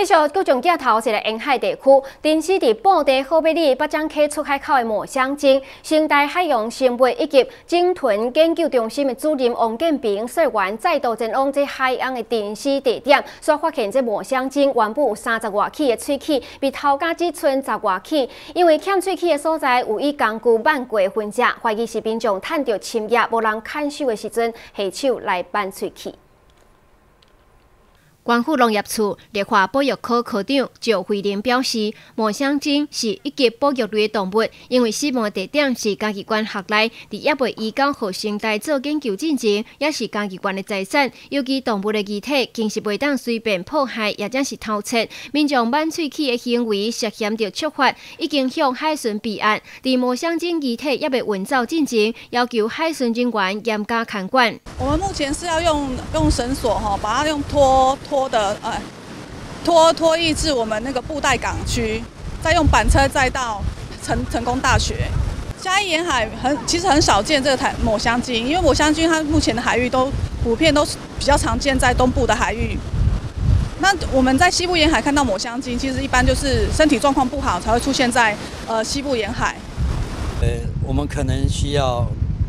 继续各种镜头是来沿海地区，တင်市伫布袋好美里北漳溪出海口的墨香鲸，生态海洋生物以及鲸豚研究中心的主任王建平说完再度前往这海洋的တင်市地点，所发现这墨香鲸原本有30外起的喙齿，比头家只剩10外起，因为欠喙齿的所在有以工具挽过分者，怀疑是民众趁着深夜无人看守的时阵，下手来挽喙齿。 关府农业处绿化保育科科长赵慧玲表示，墨香鲸是一级保育类动物，因为死亡的地点是嘉义县辖内，伫也未移交互生态做研究进前，也是嘉义县的财产。尤其动物的遗体，更是袂当随便破坏，或者是偷窃。民众挽喙齿的行为涉嫌着触法，已经向海巡备案。伫墨香鲸遗体也未运走进前，要求海巡人员严加看管。 我们目前是要用绳索把它用拖曳至我们那个布袋港区，再用板车载到成功大学。嘉义沿海其实很少见这个墨香鲸，因为墨香鲸它目前的海域普遍都比较常见在东部的海域。那我们在西部沿海看到墨香鲸，其实一般就是身体状况不好才会出现在西部沿海。 我们可能需要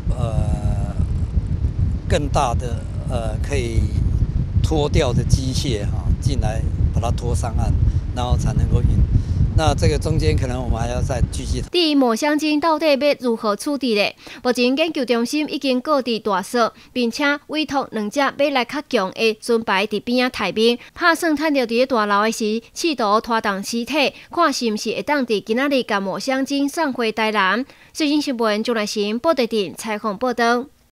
更大的可以拖吊的机械进来把它拖上岸，然后才能够运。那这个中间可能我们还要再继续。 至于墨香鲸到底要如何处理呢？目前研究中心已经告知大社，并且委托2只马力较强的船排伫边仔台面，拍算趁着伫大楼的时，试图拖动尸体，看是毋是会当伫今仔日甲墨香鲸送回台南。最新新闻，钟来新报道电采访报道。